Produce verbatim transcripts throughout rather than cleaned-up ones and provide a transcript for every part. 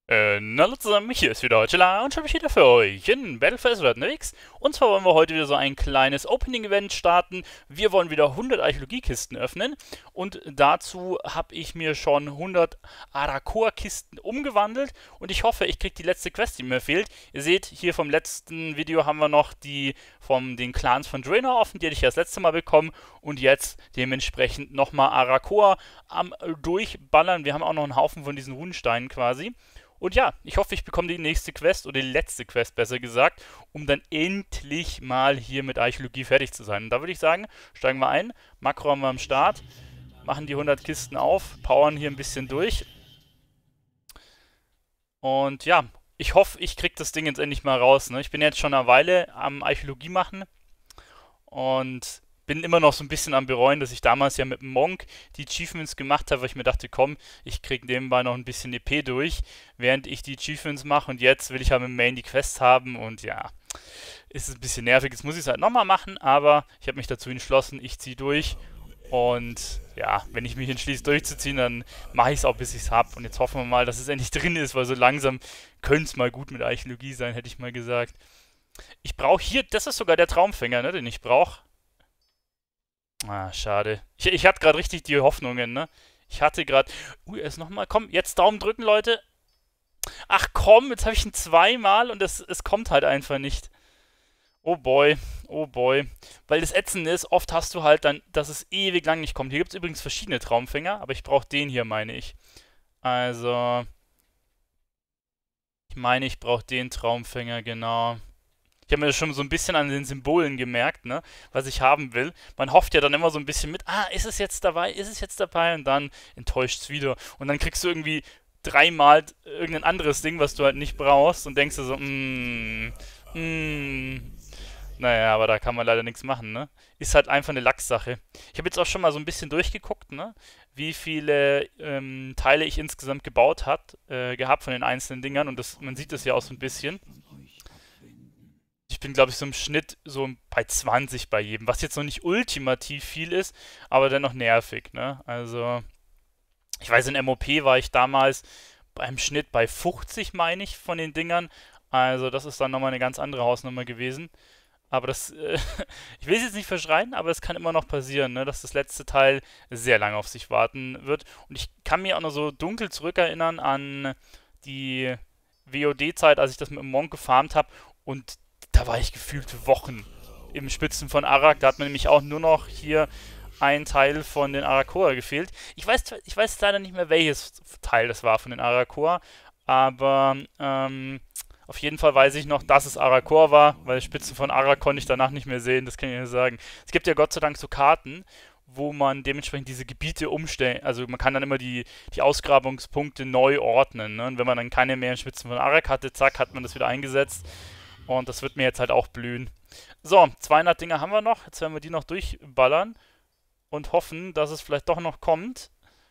Äh, na hallo zusammen, hier ist wieder Heuchela und ich habe mich wieder für euch in Battlefest unterwegs. Und zwar wollen wir heute wieder so ein kleines Opening-Event starten. Wir wollen wieder hundert Archäologiekisten öffnen und dazu habe ich mir schon hundert Arakoa-Kisten umgewandelt und ich hoffe, ich kriege die letzte Quest, die mir fehlt. Ihr seht, hier vom letzten Video haben wir noch die von den Clans von Draenor offen, die hätte ich ja das letzte Mal bekommen und jetzt dementsprechend nochmal Arakoa am Durchballern. Wir haben auch noch einen Haufen von diesen Runensteinen quasi. Und ja, ich hoffe, ich bekomme die nächste Quest oder die letzte Quest besser gesagt, um dann endlich mal hier mit Archäologie fertig zu sein. Und da würde ich sagen, steigen wir ein, Makro haben wir am Start, machen die hundert Kisten auf, powern hier ein bisschen durch. Und ja, ich hoffe, ich kriege das Ding jetzt endlich mal raus. Ne? Ich bin jetzt schon eine Weile am Archäologie machen und bin immer noch so ein bisschen am bereuen, dass ich damals ja mit dem Monk die Achievements gemacht habe, weil ich mir dachte, komm, ich krieg nebenbei noch ein bisschen E P durch, während ich die Achievements mache und jetzt will ich ja mit dem Main die Quest haben und ja, ist es ein bisschen nervig. Jetzt muss ich es halt nochmal machen, aber ich habe mich dazu entschlossen, ich ziehe durch und ja, wenn ich mich entschließe durchzuziehen, dann mache ich es auch, bis ich es habe und jetzt hoffen wir mal, dass es endlich drin ist, weil so langsam könnte es mal gut mit Archäologie sein, hätte ich mal gesagt. Ich brauche hier, das ist sogar der Traumfänger, ne, den ich brauche. Ah, schade. Ich, ich hatte gerade richtig die Hoffnungen, ne? Ich hatte gerade. Uh, er ist nochmal. Komm, jetzt Daumen drücken, Leute. Ach komm, jetzt habe ich ihn zweimal und es, es kommt halt einfach nicht. Oh boy, oh boy. Weil das Ätzende ist, oft hast du halt dann, dass es ewig lang nicht kommt. Hier gibt es übrigens verschiedene Traumfänger, aber ich brauche den hier, meine ich. Also, ich meine, ich brauche den Traumfänger, genau. Ich habe mir das schon so ein bisschen an den Symbolen gemerkt, ne, was ich haben will. Man hofft ja dann immer so ein bisschen mit, ah, ist es jetzt dabei, ist es jetzt dabei? Und dann enttäuscht es wieder. Und dann kriegst du irgendwie dreimal irgendein anderes Ding, was du halt nicht brauchst und denkst dir so, mm, mm. Naja, aber da kann man leider nichts machen, ne? Ist halt einfach eine Lachssache. Ich habe jetzt auch schon mal so ein bisschen durchgeguckt, ne? Wie viele ähm, Teile ich insgesamt gebaut hat, äh, gehabt von den einzelnen Dingern und das, man sieht das ja auch so ein bisschen. Ich bin, glaube ich, so im Schnitt so bei zwanzig bei jedem, was jetzt noch nicht ultimativ viel ist, aber dennoch nervig, ne? Also, ich weiß, in M O P war ich damals beim Schnitt bei fünfzig, meine ich, von den Dingern. Also, das ist dann nochmal eine ganz andere Hausnummer gewesen. Aber das, äh, ich will es jetzt nicht verschreien, aber es kann immer noch passieren, ne, dass das letzte Teil sehr lange auf sich warten wird. Und ich kann mir auch noch so dunkel zurückerinnern an die W O D-Zeit, als ich das mit dem Monk gefarmt habe. Und da war ich gefühlt Wochen im Spitzen von Arak. Da hat mir nämlich auch nur noch hier ein Teil von den Arakoa gefehlt. Ich weiß, ich weiß leider nicht mehr, welches Teil das war von den Arakoa, aber ähm, auf jeden Fall weiß ich noch, dass es Arakoa war, weil Spitzen von Arak konnte ich danach nicht mehr sehen, das kann ich nicht sagen. Es gibt ja Gott sei Dank so Karten, wo man dementsprechend diese Gebiete umstellen, also man kann dann immer die, die Ausgrabungspunkte neu ordnen. Ne? Und wenn man dann keine mehr in Spitzen von Arak hatte, zack, hat man das wieder eingesetzt. Und das wird mir jetzt halt auch blühen. So, zweihundert Dinger haben wir noch. Jetzt werden wir die noch durchballern und hoffen, dass es vielleicht doch noch kommt.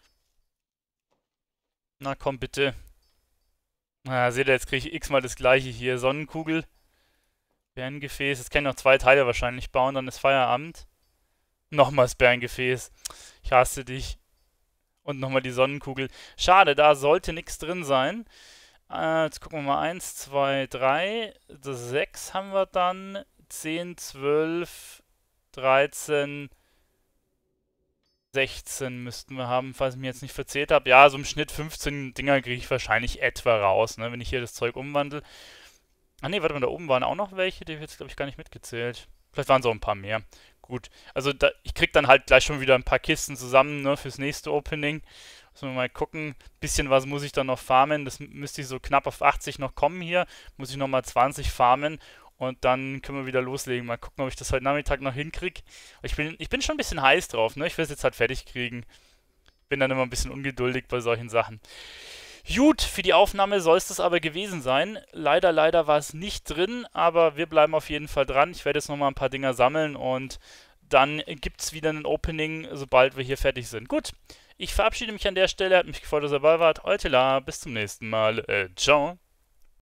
Na komm, bitte. Na, seht ihr, jetzt kriege ich x-mal das gleiche hier. Sonnenkugel, Bärengefäß. Jetzt kann ich noch zwei Teile wahrscheinlich bauen, dann ist Feierabend. Nochmals Bärengefäß. Ich hasse dich. Und nochmal die Sonnenkugel. Schade, da sollte nichts drin sein. Äh, jetzt gucken wir mal. eins, zwei, drei. sechs haben wir dann. zehn, zwölf, dreizehn, sechzehn müssten wir haben, falls ich mir jetzt nicht verzählt habe. Ja, so im Schnitt fünfzehn Dinger kriege ich wahrscheinlich etwa raus, ne, wenn ich hier das Zeug umwandle. Ah ne, warte mal, da oben waren auch noch welche, die habe ich jetzt, glaube ich, gar nicht mitgezählt. Vielleicht waren es auch ein paar mehr. Gut, also da, ich krieg dann halt gleich schon wieder ein paar Kisten zusammen, ne, fürs nächste Opening. Müssen wir mal gucken. Bisschen was muss ich dann noch farmen. Das müsste ich so knapp auf achtzig noch kommen hier. Muss ich nochmal zwanzig farmen. Und dann können wir wieder loslegen. Mal gucken, ob ich das heute Nachmittag noch hinkriege. Ich bin, ich bin schon ein bisschen heiß drauf, ne? Ich will es jetzt halt fertig kriegen. Bin dann immer ein bisschen ungeduldig bei solchen Sachen. Gut, für die Aufnahme soll es das aber gewesen sein. Leider, leider war es nicht drin, aber wir bleiben auf jeden Fall dran. Ich werde jetzt nochmal ein paar Dinger sammeln und dann gibt es wieder ein Opening, sobald wir hier fertig sind. Gut, ich verabschiede mich an der Stelle. Hat mich gefreut, dass ihr dabei wart. Eutela, bis zum nächsten Mal. Äh, ciao.